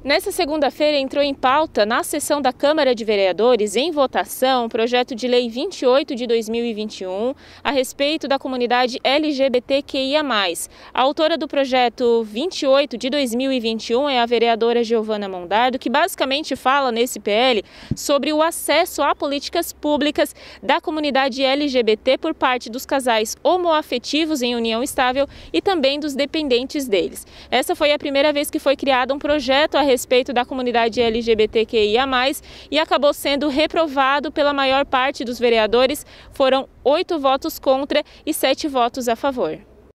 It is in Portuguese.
Nessa segunda-feira entrou em pauta, na sessão da Câmara de Vereadores, em votação, o projeto de lei 28 de 2021 a respeito da comunidade LGBTQIA+. A autora do projeto 28 de 2021 é a vereadora Giovana Mondardo, que basicamente fala nesse PL sobre o acesso a políticas públicas da comunidade LGBT por parte dos casais homoafetivos em união estável e também dos dependentes deles. Essa foi a primeira vez que foi criado um projeto a respeito da comunidade LGBTQIA+, e acabou sendo reprovado pela maior parte dos vereadores. Foram 8 votos contra e 7 votos a favor.